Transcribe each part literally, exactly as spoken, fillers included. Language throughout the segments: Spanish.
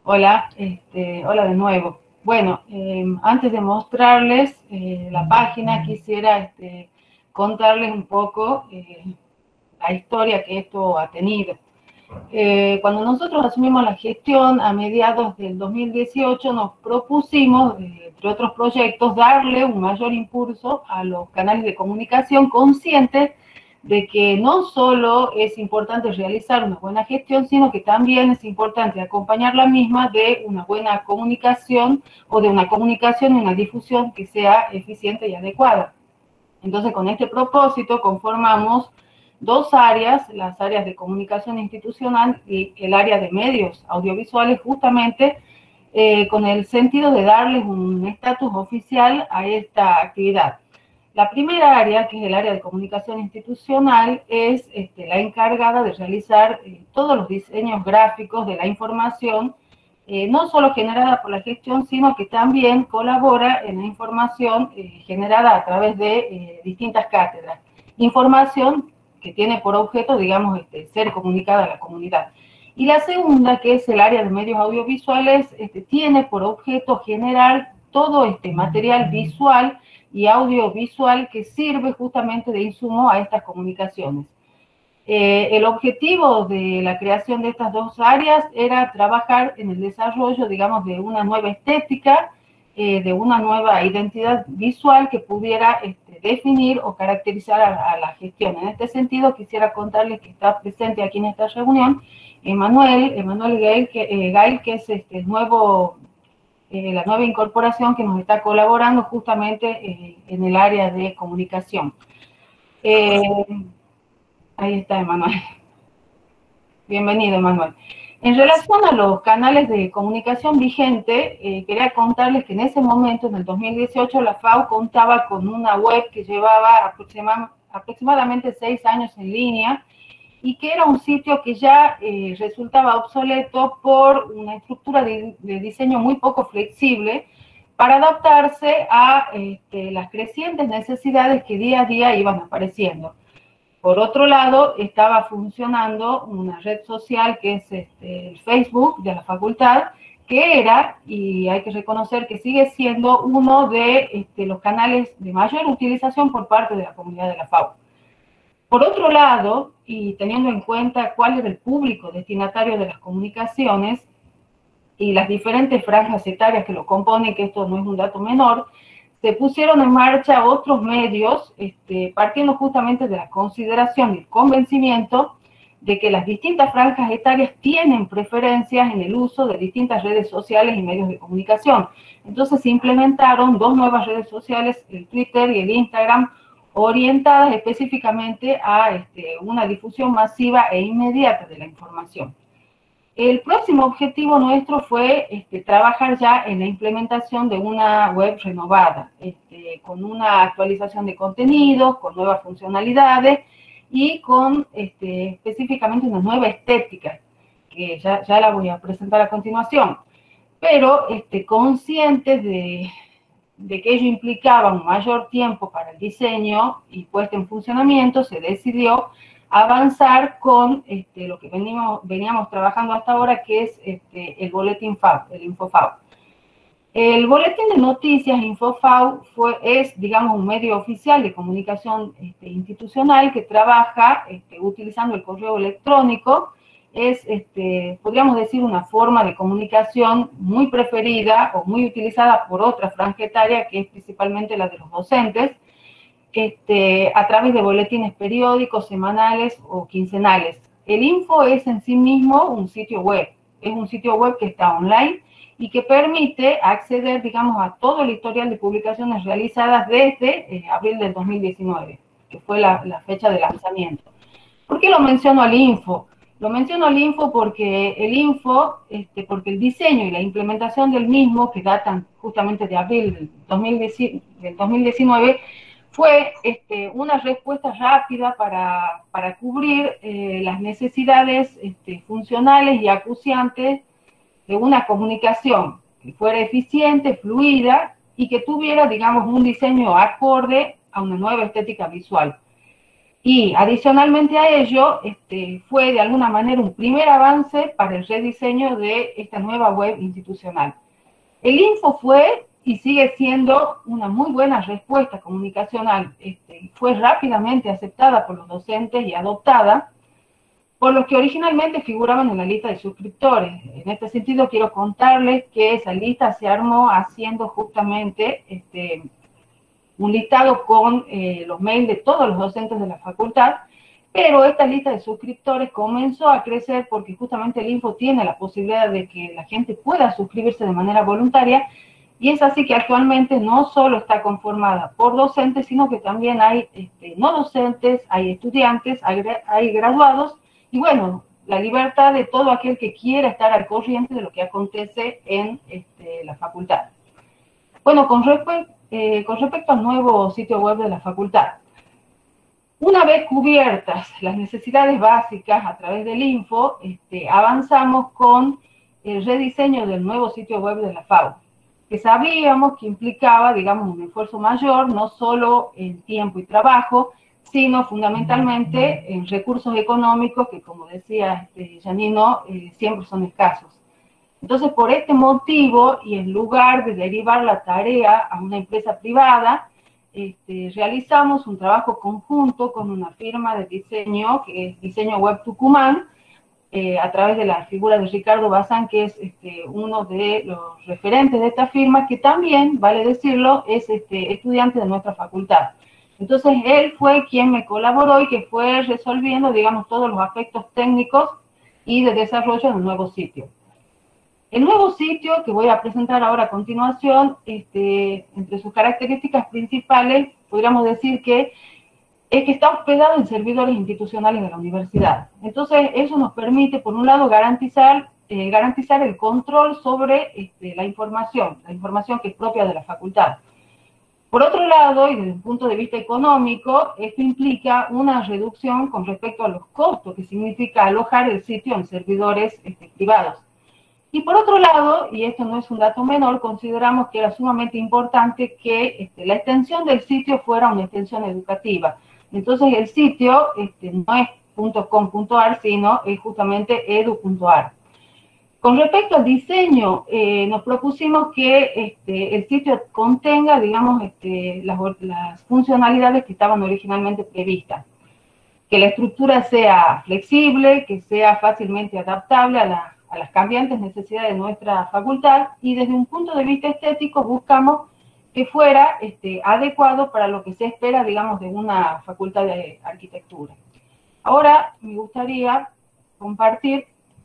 Hola, este, hola de nuevo. Bueno, eh, antes de mostrarles eh, la página, quisiera este, contarles un poco eh, la historia que esto ha tenido. Eh, cuando nosotros asumimos la gestión a mediados del dos mil dieciocho, nos propusimos, eh, entre otros proyectos, darle un mayor impulso a los canales de comunicación, conscientes de que no solo es importante realizar una buena gestión, sino que también es importante acompañar la misma de una buena comunicación o de una comunicación y una difusión que sea eficiente y adecuada. Entonces, con este propósito conformamos dos áreas, las áreas de comunicación institucional y el área de medios audiovisuales, justamente eh, con el sentido de darles un estatus oficial a esta actividad. La primera área, que es el área de comunicación institucional, es este, la encargada de realizar eh, todos los diseños gráficos de la información, eh, no solo generada por la gestión, sino que también colabora en la información eh, generada a través de eh, distintas cátedras. Información que tiene por objeto, digamos, este, ser comunicada a la comunidad. Y la segunda, que es el área de medios audiovisuales, este, tiene por objeto generar todo este material visual y audiovisual que sirve justamente de insumo a estas comunicaciones. Eh, el objetivo de la creación de estas dos áreas era trabajar en el desarrollo, digamos, de una nueva estética, eh, de una nueva identidad visual que pudiera este, definir o caracterizar a, a la gestión. En este sentido, quisiera contarles que está presente aquí en esta reunión Emanuel, Emanuel Gail, que, eh, Gail, que es este, el nuevo... Eh, la nueva incorporación que nos está colaborando justamente eh, en el área de comunicación. Eh, ahí está Emanuel. Bienvenido, Emanuel. En relación a los canales de comunicación vigente, eh, quería contarles que en ese momento, en el dos mil dieciocho, la FAO contaba con una web que llevaba aproxima, aproximadamente seis años en línea, y que era un sitio que ya eh, resultaba obsoleto por una estructura de, de diseño muy poco flexible para adaptarse a este, las crecientes necesidades que día a día iban apareciendo. Por otro lado, estaba funcionando una red social que es este, el Facebook de la facultad, que era, y hay que reconocer que sigue siendo, uno de este, los canales de mayor utilización por parte de la comunidad de la FAO. Por otro lado, y teniendo en cuenta cuál era el público destinatario de las comunicaciones y las diferentes franjas etarias que lo componen, que esto no es un dato menor, se pusieron en marcha otros medios, este, partiendo justamente de la consideración y el convencimiento de que las distintas franjas etarias tienen preferencias en el uso de distintas redes sociales y medios de comunicación. Entonces se implementaron dos nuevas redes sociales, el Twitter y el Instagram, orientadas específicamente a este, una difusión masiva e inmediata de la información. El próximo objetivo nuestro fue este, trabajar ya en la implementación de una web renovada, este, con una actualización de contenidos, con nuevas funcionalidades y con este, específicamente una nueva estética, que ya, ya la voy a presentar a continuación. Pero este, conscientes de... de que ello implicaba un mayor tiempo para el diseño y puesta en funcionamiento, se decidió avanzar con este, lo que venimos, veníamos trabajando hasta ahora, que es este, el boletín FAO, el InfoFAO. El boletín de noticias InfoFAO fue, es, digamos, un medio oficial de comunicación este, institucional que trabaja este, utilizando el correo electrónico. Es, este, podríamos decir, una forma de comunicación muy preferida o muy utilizada por otra franja etaria, que es principalmente la de los docentes, este, a través de boletines periódicos, semanales o quincenales. El Info es en sí mismo un sitio web, es un sitio web que está online y que permite acceder, digamos, a todo el historial de publicaciones realizadas desde eh, abril del dos mil diecinueve, que fue la, la fecha de lanzamiento. ¿Por qué lo menciono al Info? Lo menciono al Info porque el Info, este, porque el diseño y la implementación del mismo, que datan justamente de abril del dos mil diecinueve, fue este, una respuesta rápida para, para cubrir eh, las necesidades este, funcionales y acuciantes de una comunicación que fuera eficiente, fluida y que tuviera, digamos, un diseño acorde a una nueva estética visual. Y adicionalmente a ello, este, fue de alguna manera un primer avance para el rediseño de esta nueva web institucional. El Info fue y sigue siendo una muy buena respuesta comunicacional. Este, fue rápidamente aceptada por los docentes y adoptada por los que originalmente figuraban en la lista de suscriptores. En este sentido, quiero contarles que esa lista se armó haciendo justamente este, un listado con eh, los mails de todos los docentes de la facultad, pero esta lista de suscriptores comenzó a crecer porque justamente el Info tiene la posibilidad de que la gente pueda suscribirse de manera voluntaria, y es así que actualmente no solo está conformada por docentes, sino que también hay este, no docentes, hay estudiantes, hay, hay graduados, y bueno, la libertad de todo aquel que quiera estar al corriente de lo que acontece en este, la facultad. Bueno, con respecto Eh, con respecto al nuevo sitio web de la facultad, una vez cubiertas las necesidades básicas a través del Info, este, avanzamos con el rediseño del nuevo sitio web de la F A U, que sabíamos que implicaba, digamos, un esfuerzo mayor, no solo en tiempo y trabajo, sino fundamentalmente en recursos económicos que, como decía este, Janino, eh, siempre son escasos. Entonces, por este motivo, y en lugar de derivar la tarea a una empresa privada, este, realizamos un trabajo conjunto con una firma de diseño, que es Diseño Web Tucumán, eh, a través de la figura de Ricardo Bazán, que es este, uno de los referentes de esta firma, que también, vale decirlo, es este, estudiante de nuestra facultad. Entonces, él fue quien me colaboró y que fue resolviendo, digamos, todos los aspectos técnicos y de desarrollo del nuevo sitio. El nuevo sitio que voy a presentar ahora a continuación, este, entre sus características principales, podríamos decir que es que está hospedado en servidores institucionales de la universidad. Entonces, eso nos permite, por un lado, garantizar, eh, garantizar el control sobre este, la información, la información que es propia de la facultad. Por otro lado, y desde un punto de vista económico, esto implica una reducción con respecto a los costos que significa alojar el sitio en servidores este, privados. Y por otro lado, y esto no es un dato menor, consideramos que era sumamente importante que este, la extensión del sitio fuera una extensión educativa. Entonces el sitio este, no es .com punto ar, sino es justamente edu punto ar. Con respecto al diseño, eh, nos propusimos que este, el sitio contenga, digamos, este, las, las funcionalidades que estaban originalmente previstas. Que la estructura sea flexible, que sea fácilmente adaptable a la a las cambiantes necesidades de nuestra facultad, y desde un punto de vista estético buscamos que fuera este, adecuado para lo que se espera, digamos, de una facultad de arquitectura. Ahora me gustaría compartir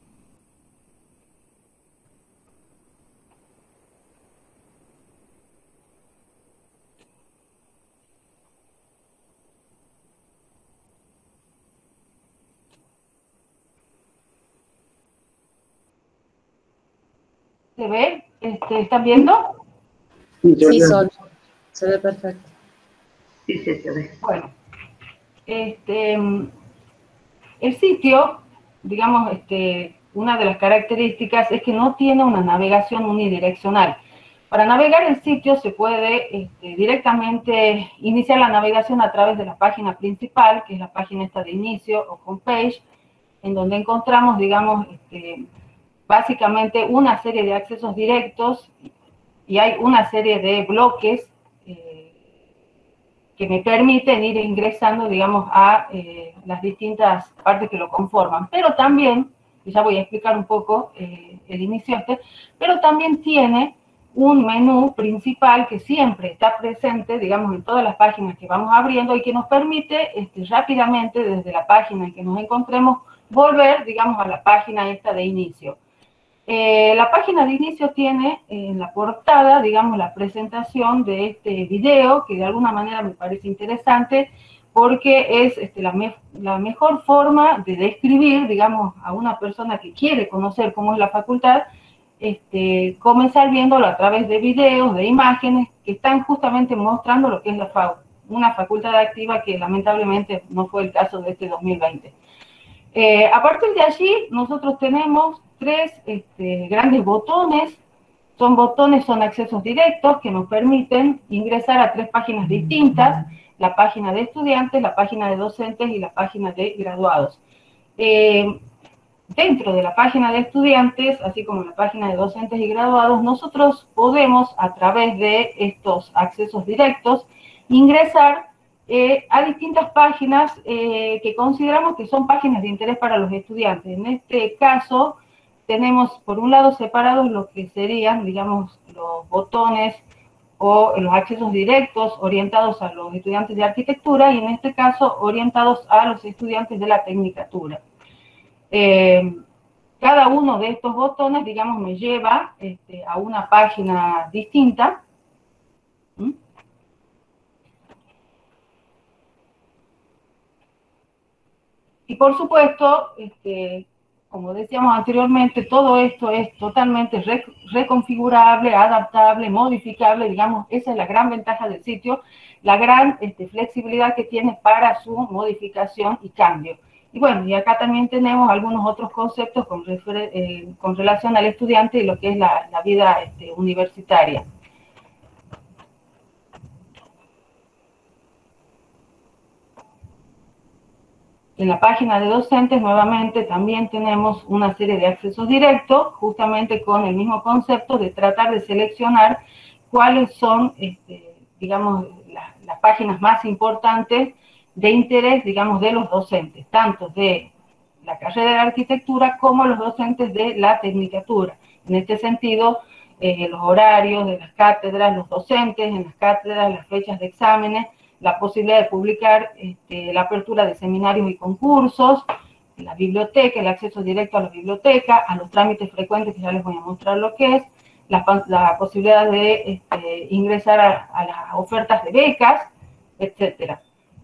¿Se ve? Este, ¿Están viendo? Sí, Sol. Se ve perfecto. Sí, sí, se ve. Bueno, este, el sitio, digamos, este, una de las características es que no tiene una navegación unidireccional. Para navegar el sitio se puede este, directamente iniciar la navegación a través de la página principal, que es la página esta de inicio o homepage, en donde encontramos, digamos, este, básicamente una serie de accesos directos y hay una serie de bloques eh, que me permiten ir ingresando, digamos, a eh, las distintas partes que lo conforman. Pero también, y ya voy a explicar un poco eh, el inicio este, pero también tiene un menú principal que siempre está presente, digamos, en todas las páginas que vamos abriendo y que nos permite este, rápidamente, desde la página en que nos encontremos, volver, digamos, a la página esta de inicio. Eh, la página de inicio tiene eh, en la portada, digamos, la presentación de este video, que de alguna manera me parece interesante, porque es este, la, me la mejor forma de describir, digamos, a una persona que quiere conocer cómo es la facultad, este, comenzar viéndolo a través de videos, de imágenes, que están justamente mostrando lo que es la F A U, una facultad activa que lamentablemente no fue el caso de este dos mil veinte. Eh, a partir de allí, nosotros tenemos tres este, grandes botones. Son botones, son accesos directos que nos permiten ingresar a tres páginas distintas. la página de estudiantes, la página de docentes y la página de graduados. Eh, dentro de la página de estudiantes, así como la página de docentes y graduados, nosotros podemos, a través de estos accesos directos, ingresar eh, a distintas páginas eh, que consideramos que son páginas de interés para los estudiantes. En este caso, tenemos por un lado separados lo que serían, digamos, los botones o los accesos directos orientados a los estudiantes de arquitectura y en este caso orientados a los estudiantes de la tecnicatura. Eh, cada uno de estos botones, digamos, me lleva este, a una página distinta. ¿Mm? Y por supuesto, este, como decíamos anteriormente, todo esto es totalmente re, reconfigurable, adaptable, modificable, digamos, esa es la gran ventaja del sitio, la gran este, flexibilidad que tiene para su modificación y cambio. Y bueno, y acá también tenemos algunos otros conceptos con, refer, eh, con relación al estudiante y lo que es la, la vida este, universitaria. En la página de docentes, nuevamente, también tenemos una serie de accesos directos, justamente con el mismo concepto de tratar de seleccionar cuáles son, este, digamos, la, las páginas más importantes de interés, digamos, de los docentes, tanto de la carrera de arquitectura como los docentes de la tecnicatura. En este sentido, eh, los horarios de las cátedras, los docentes en las cátedras, las fechas de exámenes, la posibilidad de publicar este, la apertura de seminarios y concursos, la biblioteca, el acceso directo a la biblioteca, a los trámites frecuentes, que ya les voy a mostrar lo que es, la, la posibilidad de este, ingresar a, a las ofertas de becas, etcétera.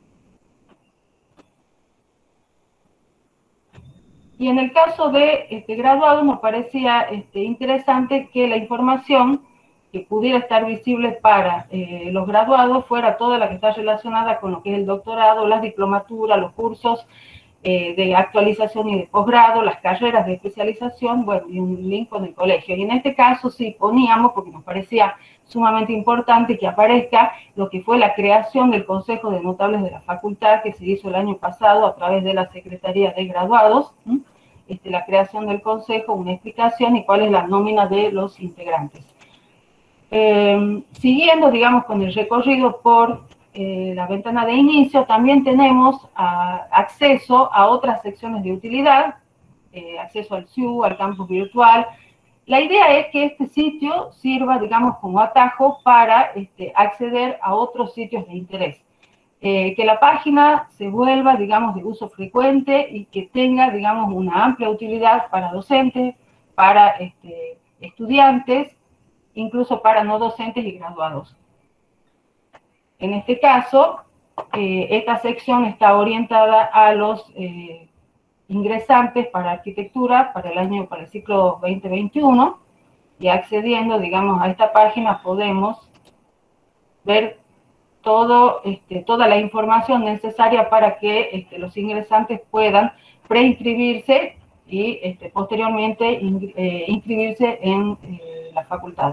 Y en el caso de este, graduados, nos parecía este, interesante que la información que pudiera estar visible para eh, los graduados fuera toda la que está relacionada con lo que es el doctorado, las diplomaturas, los cursos eh, de actualización y de posgrado, las carreras de especialización, bueno, y un link con el colegio. Y en este caso sí poníamos, porque nos parecía sumamente importante que aparezca lo que fue la creación del Consejo de Notables de la Facultad, que se hizo el año pasado a través de la Secretaría de Graduados, este, la creación del Consejo, una explicación y cuál es la nómina de los integrantes. Eh, siguiendo, digamos, con el recorrido por eh, la ventana de inicio, también tenemos a, acceso a otras secciones de utilidad, eh, acceso al S U, al campus virtual. La idea es que este sitio sirva, digamos, como atajo para este, acceder a otros sitios de interés. Eh, que la página se vuelva, digamos, de uso frecuente y que tenga, digamos, una amplia utilidad para docentes, para este, estudiantes, incluso para no docentes y graduados. En este caso, eh, esta sección está orientada a los eh, ingresantes para arquitectura para el año, para el ciclo veinte veintiuno, y accediendo, digamos, a esta página podemos ver todo, este, toda la información necesaria para que este, los ingresantes puedan preinscribirse y este, posteriormente in, eh, inscribirse en eh, la facultad.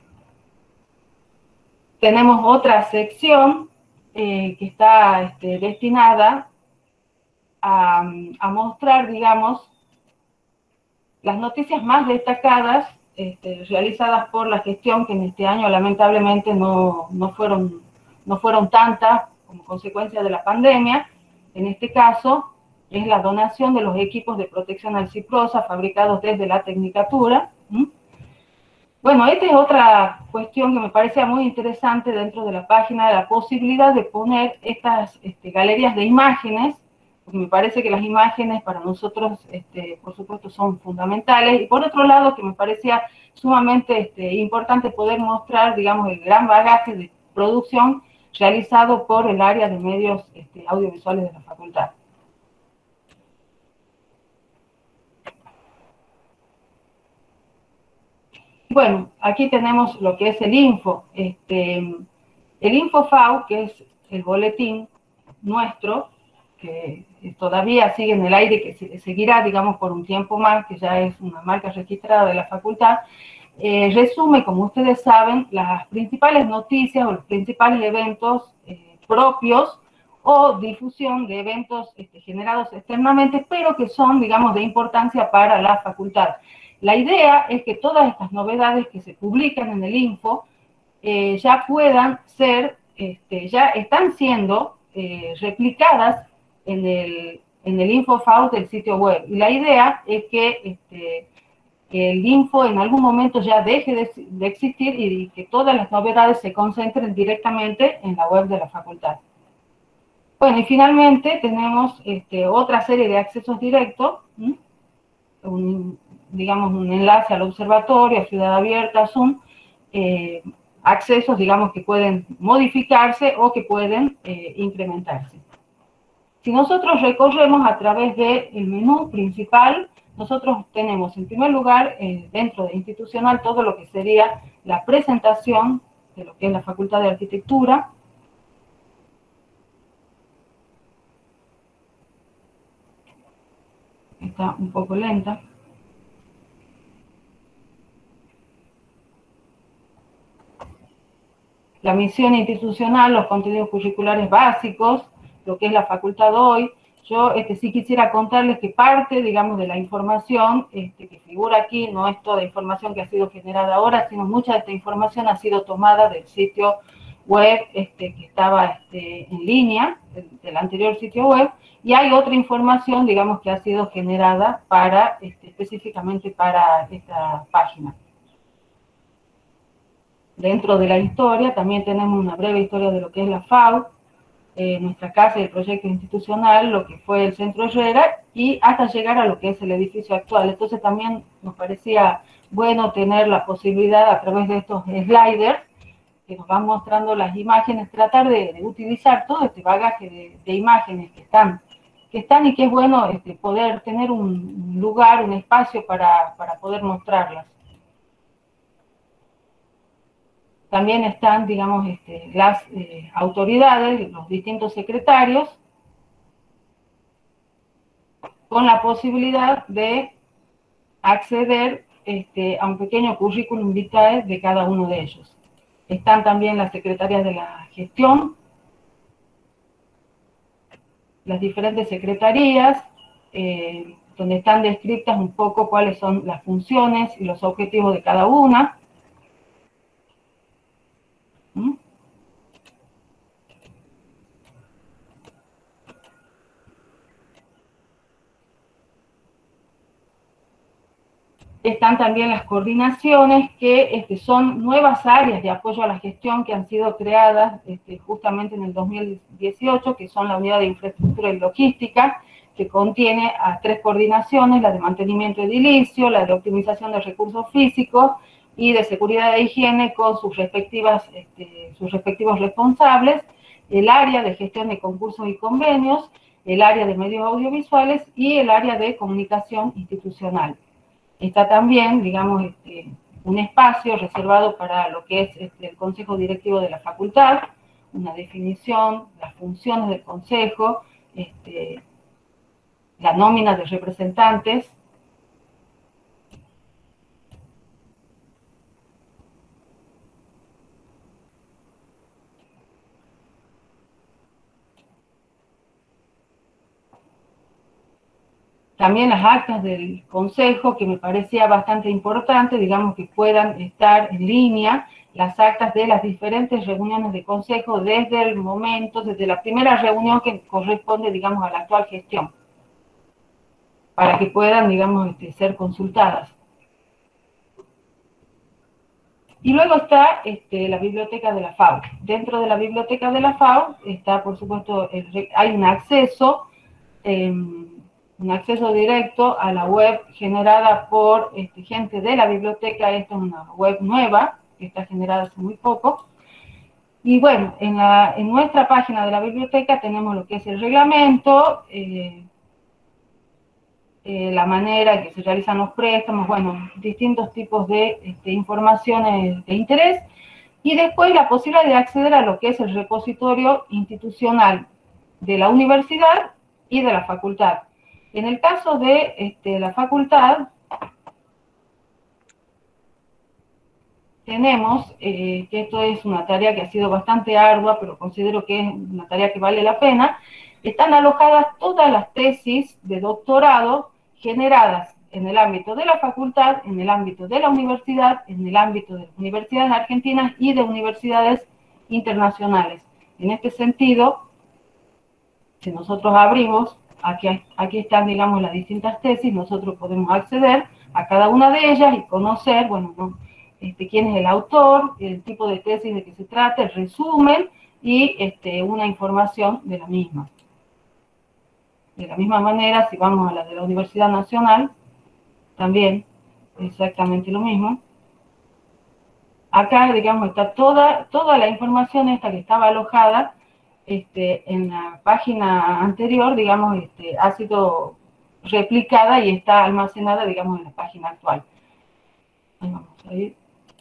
Tenemos otra sección eh, que está este, destinada a, a mostrar, digamos, las noticias más destacadas este, realizadas por la gestión, que en este año lamentablemente no, no, fueron, no fueron tantas como consecuencia de la pandemia. En este caso, es la donación de los equipos de protección al ciprosa fabricados desde la tecnicatura. ¿Mm? Bueno, esta es otra cuestión que me parecía muy interesante dentro de la página, la posibilidad de poner estas este, galerías de imágenes, porque me parece que las imágenes para nosotros, este, por supuesto, son fundamentales, y por otro lado, que me parecía sumamente este, importante poder mostrar, digamos, el gran bagaje de producción realizado por el área de medios este, audiovisuales de la facultad. Bueno, aquí tenemos lo que es el info. Este, el InfoFau, que es el boletín nuestro, que todavía sigue en el aire, que seguirá, digamos, por un tiempo más, que ya es una marca registrada de la facultad, eh, resume, como ustedes saben, las principales noticias o los principales eventos eh, propios o difusión de eventos este, generados externamente, pero que son, digamos, de importancia para la facultad. La idea es que todas estas novedades que se publican en el Info eh, ya puedan ser, este, ya están siendo eh, replicadas en el, en el InfoFaust del sitio web. Y la idea es que este, el Info en algún momento ya deje de, de existir y que todas las novedades se concentren directamente en la web de la facultad. Bueno, y finalmente tenemos este, otra serie de accesos directos, un, digamos un enlace al observatorio, a Ciudad Abierta, Zoom, eh, accesos, digamos, que pueden modificarse o que pueden eh, incrementarse. Si nosotros recorremos a través del menú principal, nosotros tenemos en primer lugar, eh, dentro de institucional, todo lo que sería la presentación de lo que es la Facultad de Arquitectura. Está un poco lenta. La misión institucional, los contenidos curriculares básicos, lo que es la facultad hoy. Yo este, sí quisiera contarles que parte, digamos, de la información este, que figura aquí, no es toda información que ha sido generada ahora, sino mucha de esta información ha sido tomada del sitio web este, que estaba este, en línea, del, del anterior sitio web, y hay otra información, digamos, que ha sido generada para, este, específicamente para esta página. Dentro de la historia también tenemos una breve historia de lo que es la F A U, eh, nuestra casa y el proyecto institucional, lo que fue el Centro Herrera, y hasta llegar a lo que es el edificio actual. Entonces también nos parecía bueno tener la posibilidad a través de estos sliders, que nos van mostrando las imágenes, tratar de, de utilizar todo este bagaje de, de imágenes que están, que están y que es bueno este, poder tener un lugar, un espacio para, para poder mostrarlas. También están, digamos, este, las eh, autoridades, los distintos secretarios, con la posibilidad de acceder este, a un pequeño currículum vitae de cada uno de ellos. Están también las secretarias de la gestión, las diferentes secretarías, eh, donde están descritas un poco cuáles son las funciones y los objetivos de cada una. ¿Mm? Están también las coordinaciones, que este, son nuevas áreas de apoyo a la gestión que han sido creadas este, justamente en el dos mil dieciocho, que son la unidad de infraestructura y logística, que contiene a tres coordinaciones, la de mantenimiento edilicio, la de optimización de recursos físicos y de seguridad e higiene, con sus, respectivas, este, sus respectivos responsables, el área de gestión de concursos y convenios, el área de medios audiovisuales y el área de comunicación institucional. Está también, digamos, este, un espacio reservado para lo que es este, el Consejo Directivo de la Facultad, una definición, las funciones del Consejo, este, la nómina de representantes. También las actas del Consejo, que me parecía bastante importante, digamos, que puedan estar en línea, las actas de las diferentes reuniones de Consejo desde el momento, desde la primera reunión que corresponde, digamos, a la actual gestión, para que puedan, digamos, este, ser consultadas. Y luego está este, la biblioteca de la F A U. Dentro de la biblioteca de la F A U está, por supuesto, el, hay un acceso, eh, un acceso directo a la web generada por este, gente de la biblioteca. Esta es una web nueva, que está generada hace muy poco. Y bueno, en, la, en nuestra página de la biblioteca tenemos lo que es el reglamento, eh, eh, la manera en que se realizan los préstamos, bueno, distintos tipos de este, informaciones de interés, y después la posibilidad de acceder a lo que es el repositorio institucional de la universidad y de la facultad. En el caso de este, la facultad, tenemos, eh, que esto es una tarea que ha sido bastante ardua, pero considero que es una tarea que vale la pena, están alojadas todas las tesis de doctorado generadas en el ámbito de la facultad, en el ámbito de la universidad, en el ámbito de las universidades argentinas y de universidades internacionales. En este sentido, si nosotros abrimos, aquí, aquí están, digamos, las distintas tesis, nosotros podemos acceder a cada una de ellas y conocer, bueno, ¿no? este, quién es el autor, el tipo de tesis de que se trata, el resumen y este, una información de la misma. De la misma manera, si vamos a la de la Universidad Nacional, también exactamente lo mismo. Acá, digamos, está toda, toda la información esta que estaba alojada este, en la página anterior, digamos, este, ha sido replicada y está almacenada, digamos, en la página actual. Ahí vamos a ir.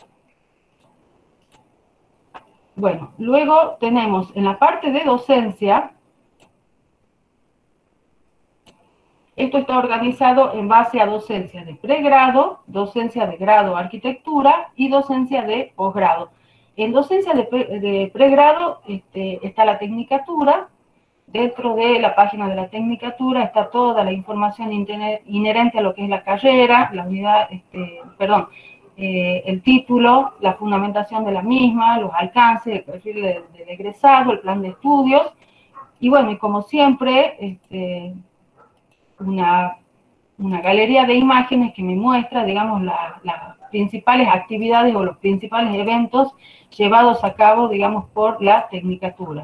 Bueno, luego tenemos en la parte de docencia, esto está organizado en base a docencia de pregrado, docencia de grado arquitectura y docencia de posgrado. En docencia de, pre, de pregrado este, está la tecnicatura. Dentro de la página de la tecnicatura está toda la información inherente a lo que es la carrera, la unidad, este, perdón, eh, el título, la fundamentación de la misma, los alcances, el perfil del de egresado, el plan de estudios. Y bueno, y como siempre, este, una, una galería de imágenes que me muestra, digamos, la, las principales actividades o los principales eventos llevados a cabo, digamos, por la tecnicatura.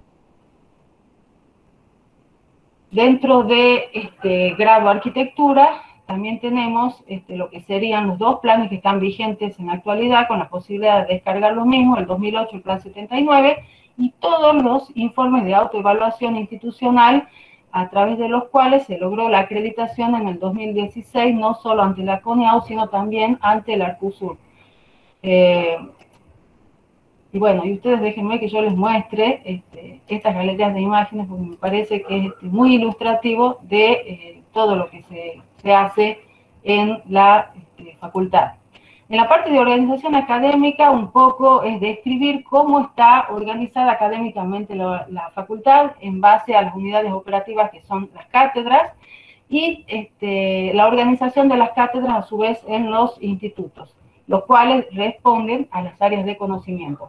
Dentro de este grado arquitectura, también tenemos este, lo que serían los dos planes que están vigentes en la actualidad, con la posibilidad de descargar los mismos, el dos mil ocho, el plan setenta y nueve, y todos los informes de autoevaluación institucional, a través de los cuales se logró la acreditación en el dos mil dieciséis, no solo ante la CONEAU, sino también ante el ARCUSUR. Eh, Y bueno, y ustedes déjenme que yo les muestre este, estas galerías de imágenes, porque me parece que es este, muy ilustrativo de eh, todo lo que se, se hace en la este, facultad. En la parte de organización académica, un poco es describir cómo está organizada académicamente la, la facultad en base a las unidades operativas que son las cátedras, y este, la organización de las cátedras a su vez en los institutos, los cuales responden a las áreas de conocimiento.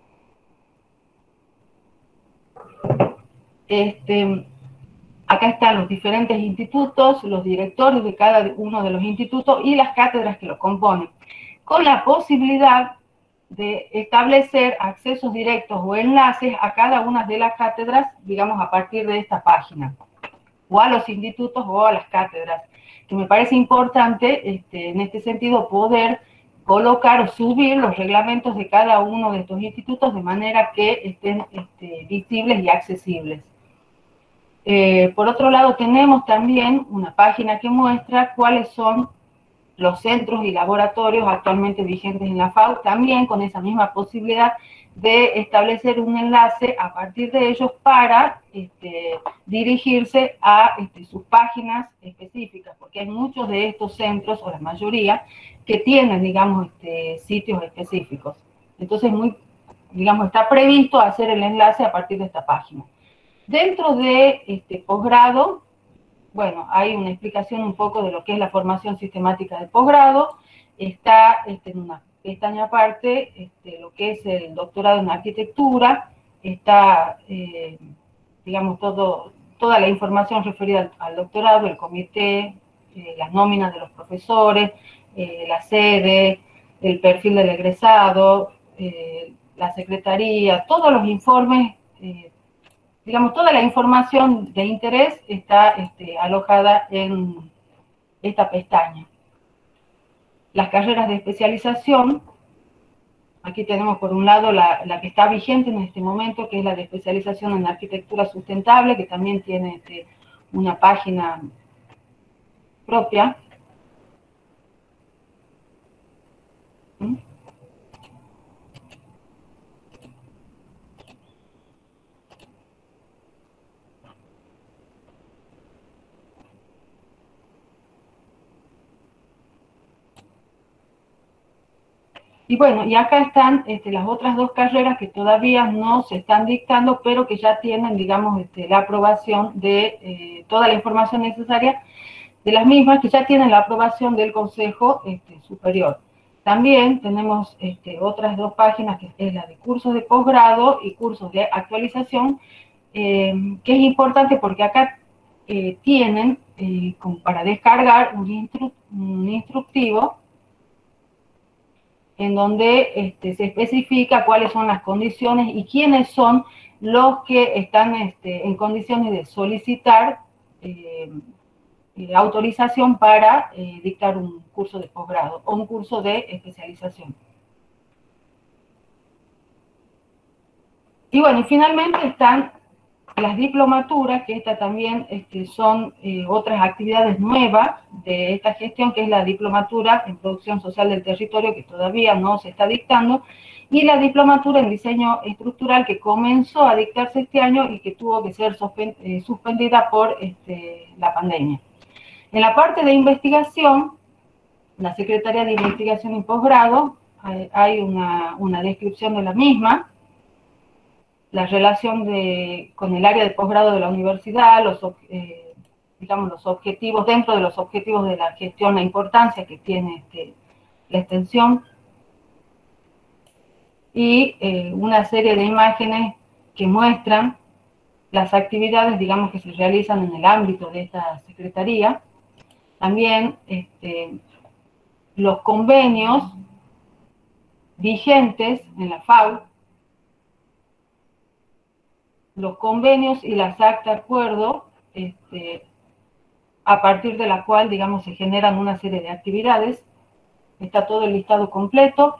Este, acá están los diferentes institutos, los directores de cada uno de los institutos y las cátedras que lo componen, con la posibilidad de establecer accesos directos o enlaces a cada una de las cátedras, digamos, a partir de esta página, o a los institutos o a las cátedras, que me parece importante, este, en este sentido, poder colocar o subir los reglamentos de cada uno de estos institutos de manera que estén este, visibles y accesibles. Eh, por otro lado, tenemos también una página que muestra cuáles son los centros y laboratorios actualmente vigentes en la F A U, también con esa misma posibilidad de establecer un enlace a partir de ellos para este, dirigirse a este, sus páginas específicas, porque hay muchos de estos centros, o la mayoría, que tienen, digamos, este, sitios específicos. Entonces, muy, digamos, está previsto hacer el enlace a partir de esta página. Dentro de este posgrado, bueno, hay una explicación un poco de lo que es la formación sistemática de posgrado. Está este, en una pestaña aparte este, lo que es el doctorado en arquitectura. Está, eh, digamos, todo, toda la información referida al, al doctorado, el comité, eh, las nóminas de los profesores, eh, la sede, el perfil del egresado, eh, la secretaría, todos los informes, eh, digamos, toda la información de interés está este, alojada en esta pestaña. Las carreras de especialización, aquí tenemos por un lado la, la que está vigente en este momento, que es la de especialización en arquitectura sustentable, que también tiene este, una página propia. ¿Mm? y bueno, y acá están este, las otras dos carreras que todavía no se están dictando, pero que ya tienen, digamos, este, la aprobación de eh, toda la información necesaria de las mismas, que ya tienen la aprobación del Consejo este, Superior. También tenemos este, otras dos páginas, que es la de cursos de posgrado y cursos de actualización, eh, que es importante porque acá eh, tienen, eh, como para descargar, un, instru un instructivo en donde este, se especifica cuáles son las condiciones y quiénes son los que están este, en condiciones de solicitar eh, eh, autorización para eh, dictar un curso de posgrado o un curso de especialización. Y bueno, y finalmente están las diplomaturas, que estas también este, son eh, otras actividades nuevas de esta gestión, que es la diplomatura en producción social del territorio, que todavía no se está dictando, y la diplomatura en diseño estructural, que comenzó a dictarse este año y que tuvo que ser eh, suspendida por este, la pandemia. En la parte de investigación, la Secretaría de Investigación y Posgrado, hay, hay una, una descripción de la misma, la relación de, con el área de posgrado de la universidad, los, eh, digamos, los objetivos, dentro de los objetivos de la gestión, la importancia que tiene este, la extensión, y eh, una serie de imágenes que muestran las actividades, digamos, que se realizan en el ámbito de esta secretaría. También este, los convenios vigentes en la F A U, los convenios y las actas de acuerdo, este, a partir de la cual, digamos, se generan una serie de actividades. Está todo el listado completo.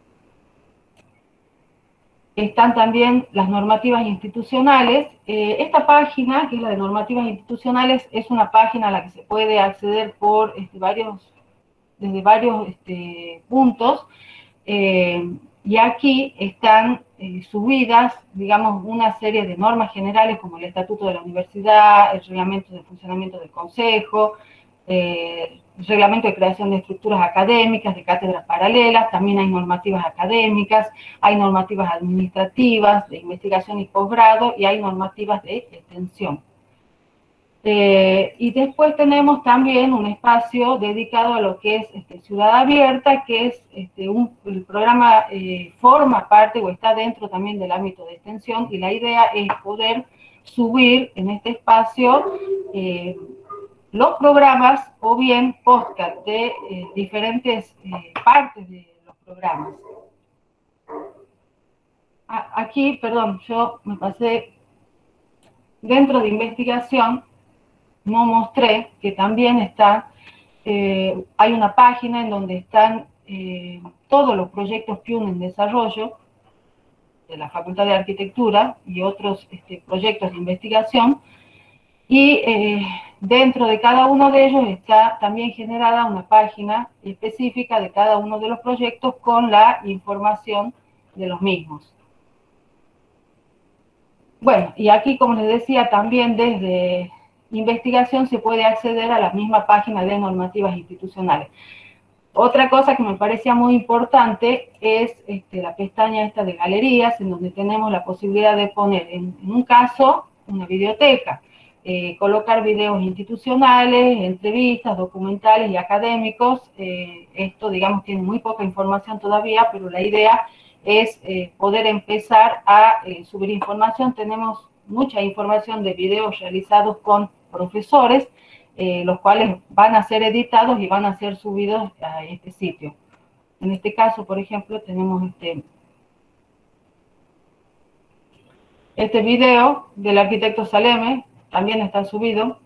Están también las normativas institucionales. Eh, esta página, que es la de normativas institucionales, es una página a la que se puede acceder por este, varios, desde varios este, puntos. Eh, y aquí están eh, subidas, digamos, una serie de normas generales como el Estatuto de la Universidad, el Reglamento de Funcionamiento del Consejo, eh, el Reglamento de Creación de Estructuras Académicas, de cátedras paralelas, también hay normativas académicas, hay normativas administrativas, de investigación y posgrado, y hay normativas de extensión. Eh, y después tenemos también un espacio dedicado a lo que es este, Ciudad Abierta, que es este, un, el programa eh, forma parte o está dentro también del ámbito de extensión, y la idea es poder subir en este espacio eh, los programas o bien podcast de eh, diferentes eh, partes de los programas. Ah, aquí, perdón, yo me pasé dentro de investigación. No mostré que también está, eh, hay una página en donde están eh, todos los proyectos P U N en desarrollo de la Facultad de Arquitectura y otros este, proyectos de investigación, y eh, dentro de cada uno de ellos está también generada una página específica de cada uno de los proyectos con la información de los mismos. Bueno, y aquí, como les decía, también desde investigación se puede acceder a la misma página de normativas institucionales. Otra cosa que me parecía muy importante es este, la pestaña esta de galerías, en donde tenemos la posibilidad de poner, en, en un caso, una biblioteca, eh, colocar videos institucionales, entrevistas, documentales y académicos. Eh, esto, digamos, tiene muy poca información todavía, pero la idea es eh, poder empezar a eh, subir información. Tenemos mucha información de videos realizados con profesores, eh, los cuales van a ser editados y van a ser subidos a este sitio. En este caso, por ejemplo, tenemos este, este video del arquitecto Saleme, también está subido.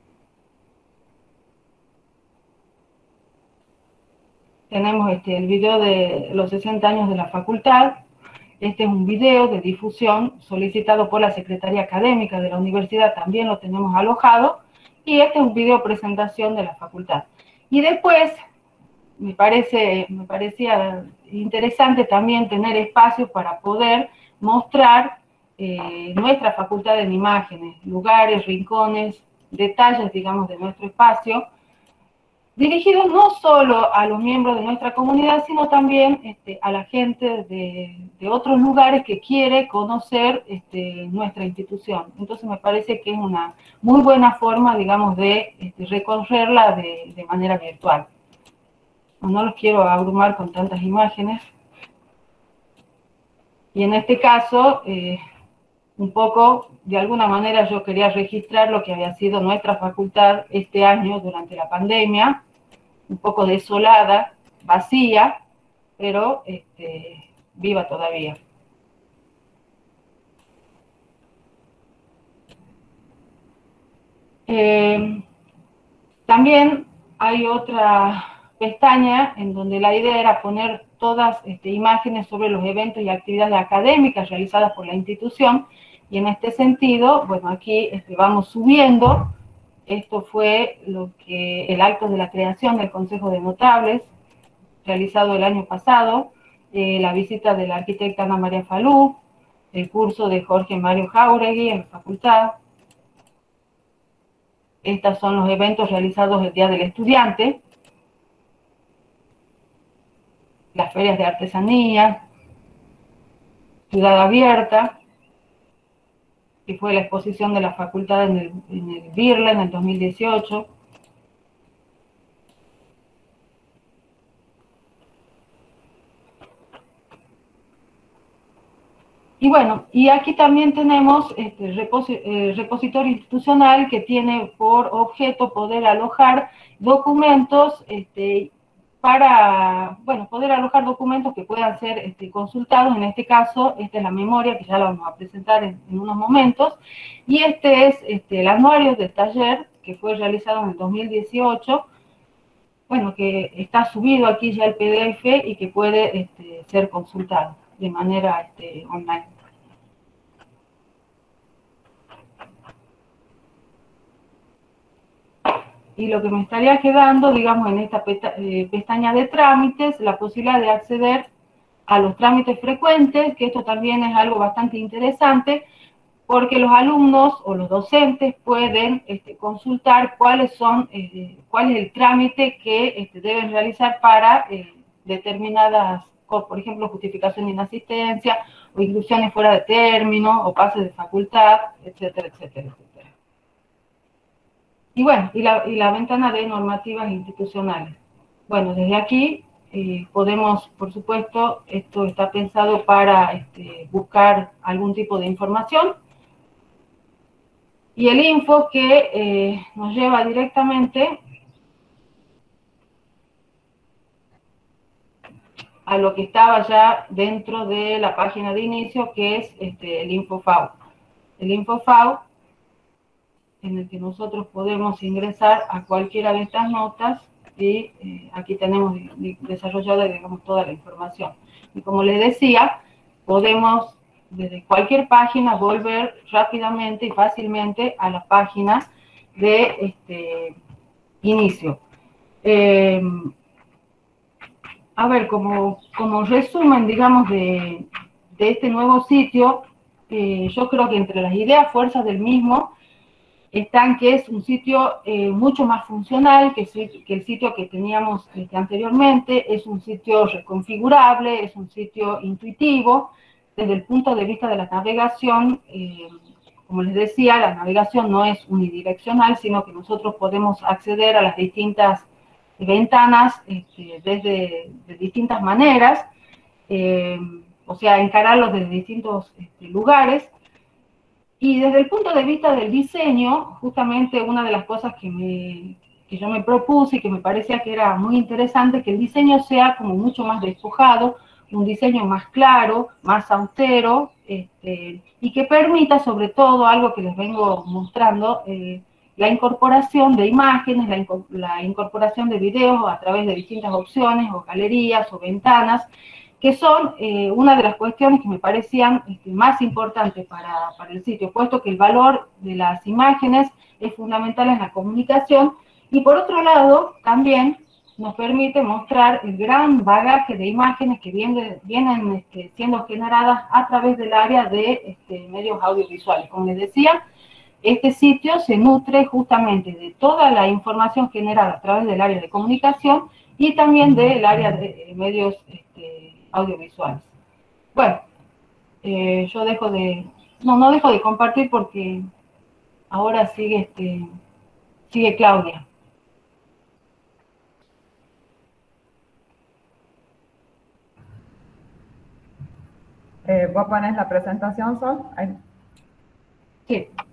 Tenemos este, el video de los sesenta años de la facultad. Este es un video de difusión solicitado por la Secretaría Académica de la Universidad, también lo tenemos alojado, y este es un video de presentación de la facultad. Y después, me, parece, me parecía interesante también tener espacios para poder mostrar eh, nuestra facultad en imágenes, lugares, rincones, detalles, digamos, de nuestro espacio. dirigidos no solo a los miembros de nuestra comunidad, sino también este, a la gente de, de otros lugares que quiere conocer este, nuestra institución. Entonces me parece que es una muy buena forma, digamos, de este, recorrerla de, de manera virtual. No los quiero abrumar con tantas imágenes. Y en este caso, eh, un poco, de alguna manera yo quería registrar lo que había sido nuestra facultad este año durante la pandemia, un poco desolada, vacía, pero este, viva todavía. Eh, también hay otra pestaña en donde la idea era poner todas este, imágenes sobre los eventos y actividades académicas realizadas por la institución, y en este sentido, bueno, aquí este, vamos subiendo. Esto fue lo que el acto de la creación del Consejo de Notables, realizado el año pasado, eh, la visita de la arquitecta Ana María Falú, el curso de Jorge Mario Jauregui en la facultad. Estos son los eventos realizados el Día del Estudiante, las ferias de artesanía, Ciudad Abierta, que fue la exposición de la facultad en el, en el BIRLA en el dos mil dieciocho. Y bueno, y aquí también tenemos este reposi eh, repositorio institucional que tiene por objeto poder alojar documentos este, para, bueno, poder alojar documentos que puedan ser este, consultados. En este caso, esta es la memoria, que ya la vamos a presentar en, en unos momentos, y este es este, el anuario del taller, que fue realizado en el dos mil dieciocho, bueno, que está subido aquí ya el P D F y que puede este, ser consultado de manera este, online. Y lo que me estaría quedando, digamos, en esta pestaña de trámites, la posibilidad de acceder a los trámites frecuentes, que esto también es algo bastante interesante, porque los alumnos o los docentes pueden este, consultar cuáles son, eh, cuál es el trámite que este, deben realizar para eh, determinadas, por ejemplo, justificación de inasistencia, o inclusiones fuera de término, o pases de facultad, etcétera, etcétera, etcétera. Y bueno, y la, y la ventana de normativas institucionales. Bueno, desde aquí eh, podemos, por supuesto, esto está pensado para este, buscar algún tipo de información. Y el info que eh, nos lleva directamente a lo que estaba ya dentro de la página de inicio, que es este, el InfoFAU. El InfoFAU, en el que nosotros podemos ingresar a cualquiera de estas notas, y eh, aquí tenemos desarrollada, digamos, toda la información. Y como les decía, podemos desde cualquier página volver rápidamente y fácilmente a la página de este, inicio. Eh, a ver, como, como resumen, digamos, de, de este nuevo sitio, eh, yo creo que entre las ideas fuerzas del mismo están que es un sitio eh, mucho más funcional que, que el sitio que teníamos este, anteriormente, es un sitio reconfigurable, es un sitio intuitivo. Desde el punto de vista de la navegación, eh, como les decía, la navegación no es unidireccional, sino que nosotros podemos acceder a las distintas ventanas este, desde de distintas maneras, eh, o sea, encararlos desde distintos este, lugares. Y desde el punto de vista del diseño, justamente una de las cosas que, me, que yo me propuse y que me parecía que era muy interesante, que el diseño sea como mucho más despojado, un diseño más claro, más austero, este, y que permita sobre todo algo que les vengo mostrando, eh, la incorporación de imágenes, la, inco la incorporación de videos a través de distintas opciones, o galerías, o ventanas, que son eh, una de las cuestiones que me parecían este, más importantes para, para el sitio, puesto que el valor de las imágenes es fundamental en la comunicación, y por otro lado, también nos permite mostrar el gran bagaje de imágenes que viene, vienen este, siendo generadas a través del área de este, medios audiovisuales. Como les decía, este sitio se nutre justamente de toda la información generada a través del área de comunicación y también del área de medios este, audiovisuales. Bueno, eh, yo dejo de, no, no dejo de compartir porque ahora sigue, este, sigue Claudia. Eh, ¿Vos pones la presentación, Sol? Ahí. Sí.